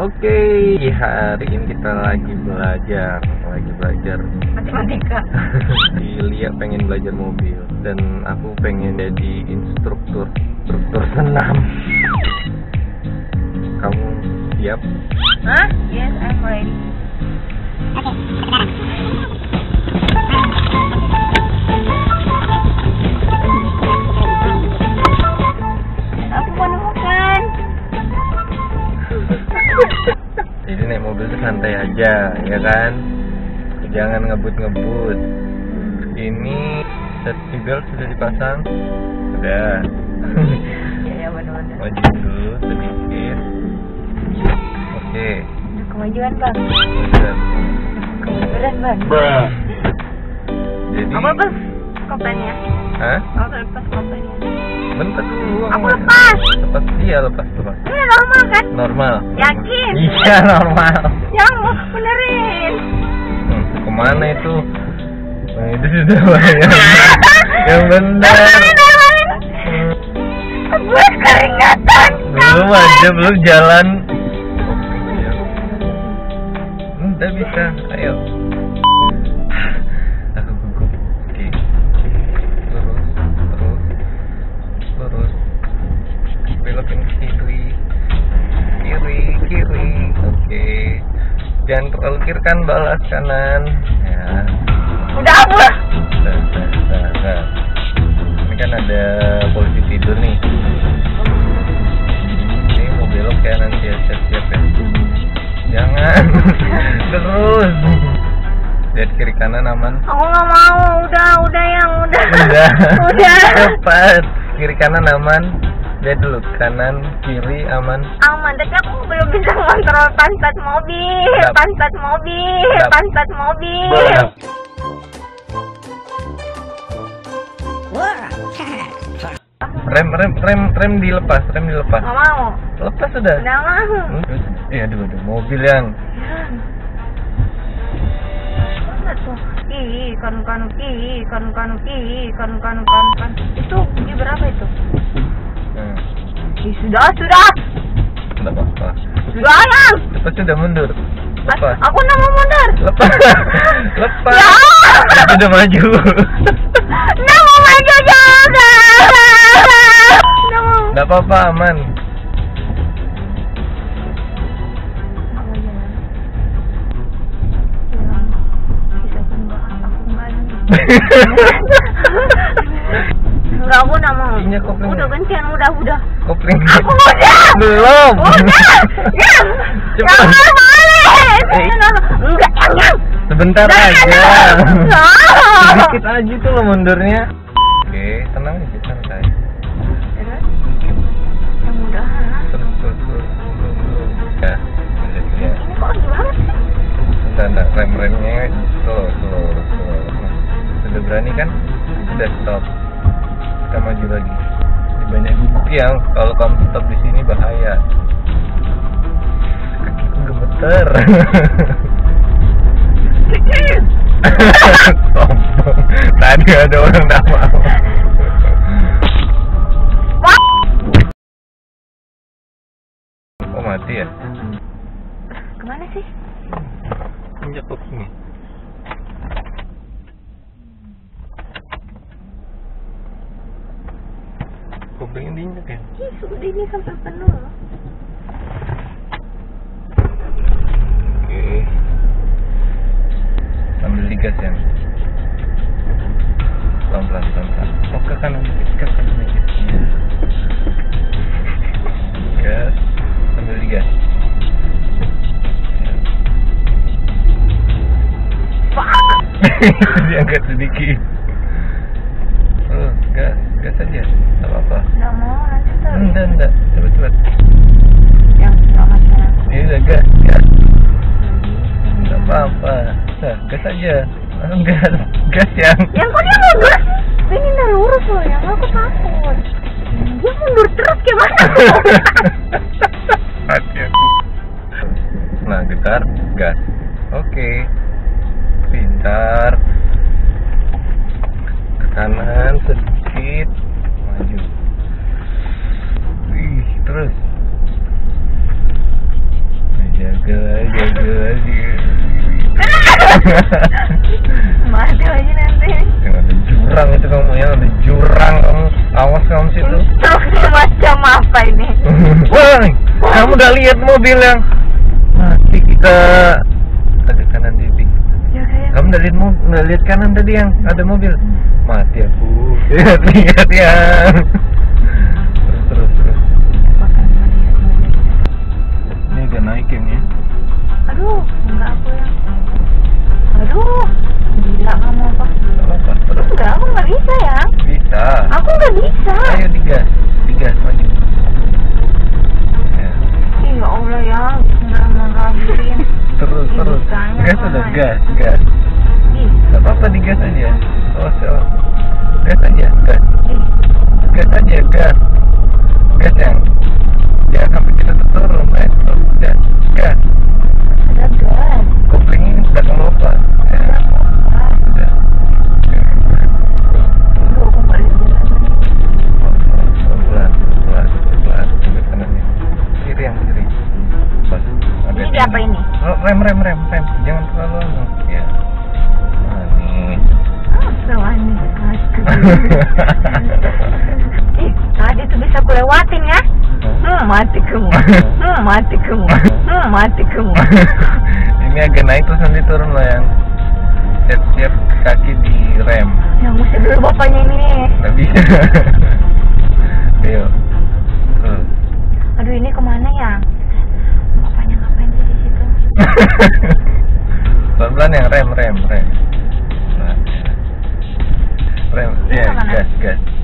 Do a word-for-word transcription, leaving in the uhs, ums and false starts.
Oke, hari ini kita lagi belajar, lagi belajar matematika. Lia pengen belajar mobil dan aku pengen jadi instruktur, instruktur senam. Kamu siap? Hah? Yes, I'm ready. Aku menemukan. Jadi naik mobil itu santai aja, ya kan? Jangan ngebut-ngebut. Ini safety belt sudah dipasang? Sudah. Ya, ya benar-benar. Maju dulu sedikit. Oke. Kemajuan bang. Sudah. Berat bang. Jadi. Apa lepas kopennya? Hah? Aku lepas kopennya. Bentar dulu. Aku lepas. Lepas dia lepas lepas. Ini normal kan? Normal. Yakin? Iya normal. Yang mau benerin. Hmm, kemana itu? Nah, itu sudah banyak. Yang benar. Hmm. Gue keringatan. Belum aja, belum jalan. Udah bisa, ayo. Aku gugup. Oke. Lurus, terus, lurus. Belokin kiri, kiri, kiri. Oke. Jangan terlalu kiri kan, balas kanan. Ya. Udah apa? Udah, udah, udah, udah. Ini kan ada polisi tidur nih. Ini mau belok ya nanti ya, siap-siap ya. Jangan. Terus. Lihat kiri kanan aman. Aku nggak mau. Udah, udah yang udah. Udah. Udah. Cepat. Kiri kanan aman. Lihat dulu kanan kiri aman. Aman, tapi aku belum bisa kontrol pantat mobil, Berapa? pantat mobil, Berapa? pantat mobil. Rem rem rem rem dilepas, rem dilepas. Nggak mau. Lepas sudah. Nggak mau. Terus, eh aduh aduh mobil yang. Mana tuh? Ih, kan kan ih, kan kan ih, kan kan kan kan. Itu ini berapa itu? Hmm. Ih, sudah, sudah. Enggak apa-apa. Sudah yang. Lepas sudah mundur. Lepas. Aku nggak mau mundur. Lepas. Lepas. Ya. Sudah maju. Nggak mau maju juga. Nggak mau. Enggak apa-apa, aman. Enggak, aku nggak mau. Ini kopling. Udah gantian, udah, udah. Kopling. Aku udah. Belum. Udah. Yang. Cepat. Yang mana boleh. Eh. Enggak, yang, yang. Sebentar Jangan. aja. Nggak. Sedikit aja tuh lo mundurnya. Oke, tenang aja, santai. Terus? Yang mudahan. Terus, terus, terus. Belum, belum. Ya, ya. Ini kok gimana sih? Bentar, bentar. Rem-remnya slow, slow, slow. Sudah berani kan? Sudah stop. Kita maju lagi. Ini banyak guguk yang kalau kamu stop di sini bahaya. Kakiku gemeter. Sombong. Tadi ada orang tak mau. Oh mati ya? Kemana sih? Injak kopinya. Kopinya diinjak ya? Ih, sudah ini sampai penuh. Oke. Sambil digas ya. Pelan-pelan, pelan-pelan. Oh ke kanan, ke kanan aja. Gas, sambil digas. Fuck. Itu diangkat sedikit. Oh, gas, gas aja. Tak apa-apa. Nggak mau, nanti tuh. Enggak, enggak. Cepat-cepat. Yang selamat sekarang. Ini udah gas, gas. Enggak apa-apa. Nah, gas aja. Langsung gas. Gas yang. Yang kok dia mundur? Ini udah lurus loh, yang aku takut. Dia mundur terus gimana? Hati aku. Nah, getar, gas. Oke. Pintar. Ke kanan sedikit. Maju. Wih, terus. Astagfirullahaladzim. Mati lagi nanti. Yang ada jurang itu kamu, yang ada jurang kamu. Awas kamu situ. Instruksi macam apa ini? Wah, kamu udah lihat mobil yang mati kita. Agak kanan titik. Ya kayak. Kamu udah lihat mobil, udah lihat kanan tadi yang ada mobil. Mati aku. Lihat lihat yang. Terus terus terus. Ini agak naik ya. Aduh, enggak aku ya. Aduh, gila kamu apa? Apa terus? Enggak, aku nggak bisa ya. Bisa. Aku nggak bisa. Ayo digas, digas maju. Ya. Ih, ya Allah ya, nggak mau ngelahirin. Terus Ih, terus. bisanya Gas apa, udah Mas? gas gas. Ih, Gak apa-apa digas aja. Awas awas. Gas aja gas. ih, Gas aja gas. Gas yang. Jangan sampai kita turun. Eh, gas gas. ada gas. Kopling ini udah kelupas. Ya. Udah. Aduh, aku balik jalan. Pelan pelan pelan sampai kanannya. Kiri yang kiri. Pas. Agak Ini di apa tinggi. ini? Oh, rem rem rem rem. Jangan terlalu lama. Ya. Nah, nih. Ah, sewani. Ih, tadi tuh bisa aku lewatin ya. Hmm, mati kamu. Hmm, mati kamu. Hmm, mati kamu. Ini agak naik terus nanti turun loh yang. Siap-siap kaki di rem. Yang mesti dulu bapaknya ini. Nggak bisa. Ayo. Tuh. Aduh, ini kemana ya? Bapaknya ngapain sih di situ? Pelan-pelan yang rem rem rem. Nah, rem. Ini Ya, kemana? gas gas.